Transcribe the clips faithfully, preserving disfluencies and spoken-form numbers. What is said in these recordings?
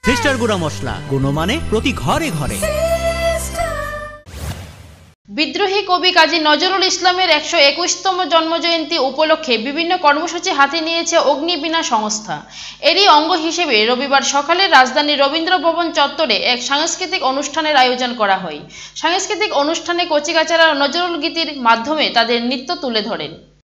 Sister গুঁড়া মশলা, গুণমানে প্রতি ঘরে ঘরে। বিদ্রোহী কবি কাজী নজরুল ইসলামের একশো একুশতম জন্মজয়ন্তী উপলক্ষে বিভিন্ন কর্মসূচি হাতে নিয়েছে অগ্নিবীণা সংস্থা। এরই অঙ্গ হিসেবে রবিবার সকালে রাজধানীর রবীন্দ্র ভবন চত্বরে এক সাংস্কৃতিক অনুষ্ঠানের আয়োজন করা হয়। সাংস্কৃতিক অনুষ্ঠানে কচিকাঁচারা নজরুল গীতির মাধ্যমে তাদের নৃত্য তুলে ধরেন।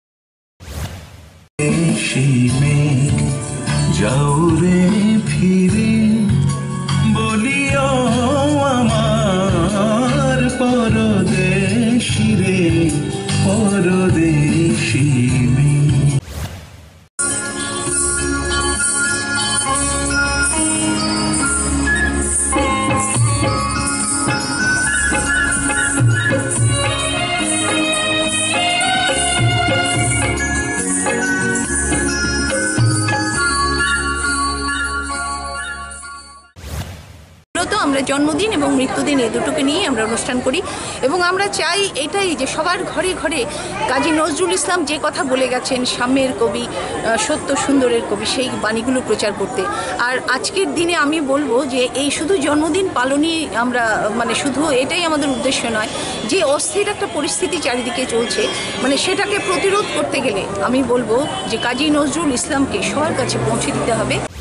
আমরা জন্মদিন এবং মৃত্যুদিন এই দুটোকে নিয়ে আমরা অনুষ্ঠান করি এবং আমরা চাই এটাই যে সবার ঘরে ঘরে কাজী নজরুল ইসলাম যে কথা বলে গেছেন, সাম্যের কবি, সত্য সুন্দরের কবি, সেই বাণীগুলো প্রচার করতে। আর আজকের দিনে আমি বলবো যে এই শুধু জন্মদিন পালনই আমরা মানে শুধু এটাই আমাদের উদ্দেশ্য নয়, যে অস্থির একটা পরিস্থিতি চারিদিকে চলছে মানে সেটাকে প্রতিরোধ করতে গেলে আমি বলবো যে কাজী নজরুল ইসলামকে সবার কাছে পৌঁছে দিতে হবে।